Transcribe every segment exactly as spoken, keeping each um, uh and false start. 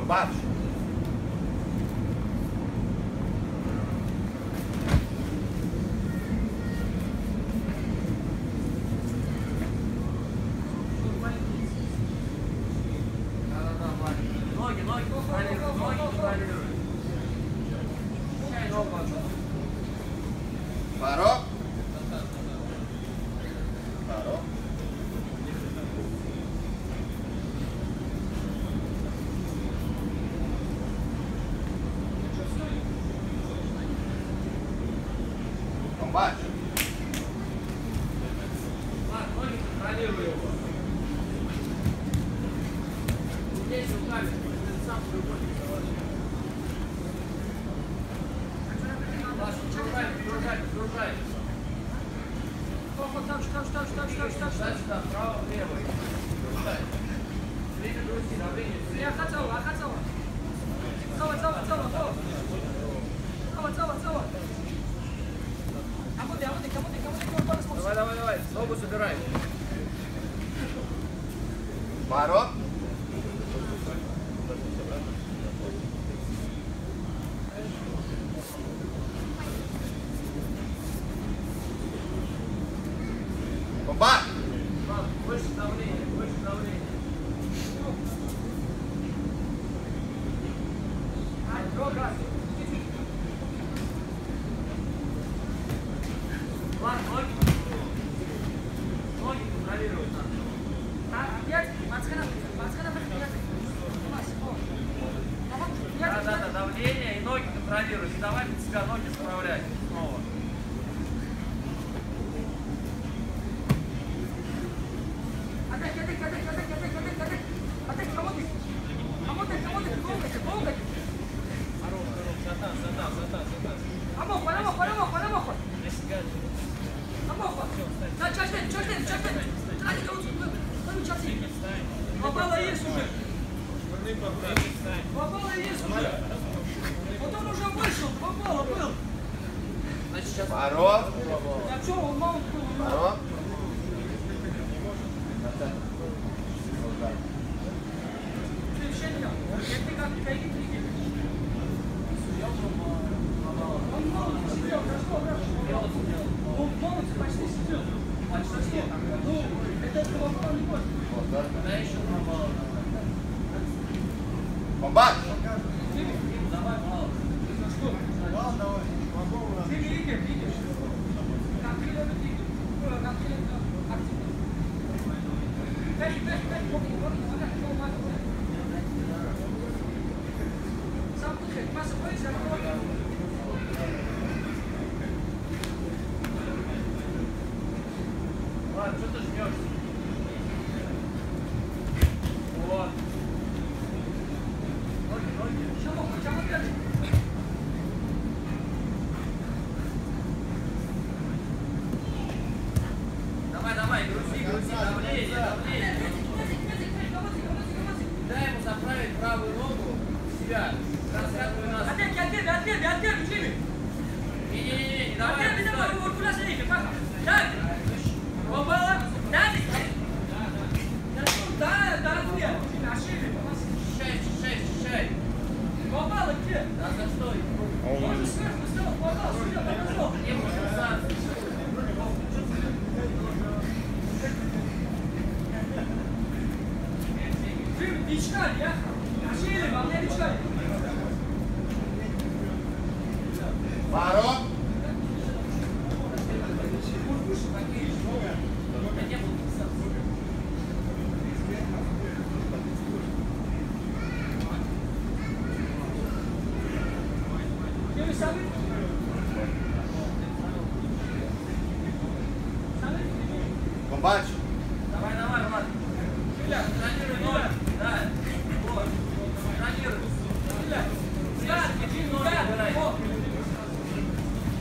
Марш. Ноги, ноги, контролируй, ноги контролируй. Чай ногу. Паро. Паро. Комбат. Ладно, ноги контролируй его. Здесь руками, сам рукой. Дружай, дружай, дружай. Там, там, там, там, там, там, Дальше, да, вправо, влево. Дружай. Время грусти, давление. Я хотел, я хотел. Цело, цело, цело, цело. Цело, цело, цело. А вот, а вот, а вот, а вот, а вот. Давай, давай, давай. Ногу собирай. Паро. Комбат. Больше давления, больше давления. Ладно, ноги. Ноги контролируют надо. Да, да, да, давление и ноги контролируют. И давай под себя ноги справлять снова. Попало есть уже. Попало есть уже. Вот он уже вышел, попало был. Значит, сейчас... Паро. А что, он маунт был? Паро. Он маунт сидел, хорошо, хорошо. Он маунт почти сидел. Почти. Ну, это этого не может. Да, еще два балла. Комбат. Давай, балл. Бал давай. Ты лидер, видишь? Конкретно лидер. Конкретно активный. Пять, пять, пять. Сам пускай. Масса боится, Ладно, что ты жмешь? Вот. Ноги, ноги. чего, чего ты? Давай, давай, грузи, грузи, давление, давление. Дай ему заправить правую ногу в себя. Раскатывай нас. Отбей, отбей, отбей, отбей, Джимми. Не-не-не, не давай. Отбей, давай, стой. вот куда следите, папа. Так. Попало? Да, да, да, отбей. Ошибки. Чищай, чищай, чищай. Попало где? Да, за стой. Можно сверху, сверху, попал, сюда, показал. Не бросаться. Джимми, не читали, я? Ошибки, а мне не читали. Паро. Джимми, сами. Комбат. Давай, давай, Влад. Контролируй ноги. Да. Вот. Контролируй. Да, Ноги убирай.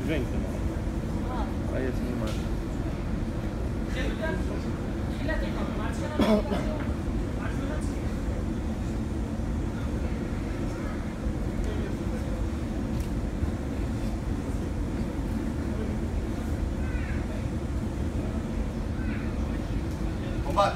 Женька. А я снимаю. Комбат.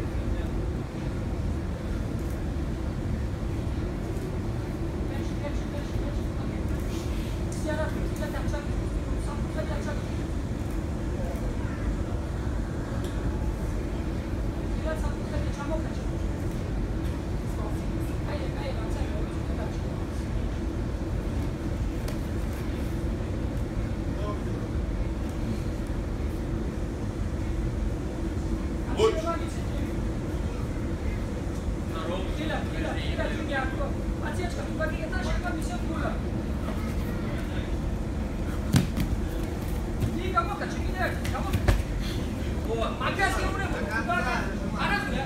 Луч. Отечка, tu какие этажи, как все куля. Иди, кому-то, чекидай, кому-то. Вот, опять я уже, арас, я.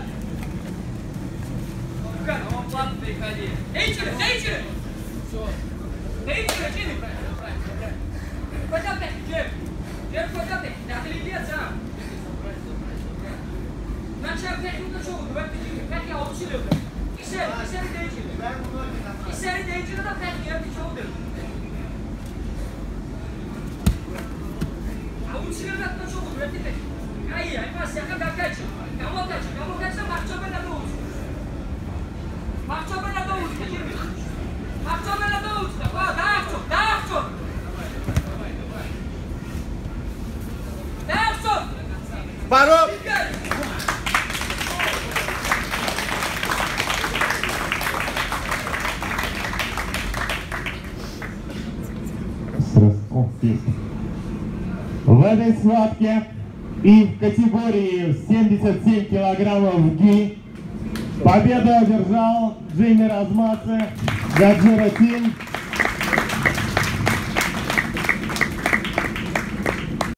Как, он платно переходи. Эйчеры, эйчеры. Эйчеры, чины. Куда ты, Джефф? Джефф, куда ты? Да ты летец, а? Начал пять минут шоу, давай ты, как я учил. İşeri, işeri değişir. İşeri değişir de pek yer bir çoğudur. Avuçları da da çoğudur, öyle değil. Hayır, mas yakın kaç. Kamu kaç, kamu kaçsa mahçabına da olur. Mahçabına da olur, değil mi? Mahçabına da olur. Daha çok, daha çok. Daha çok. Барон. В этой схватке и в категории семьдесят семь килограммов ги победу одержал Джейми Размаце, Гаджи Ратин.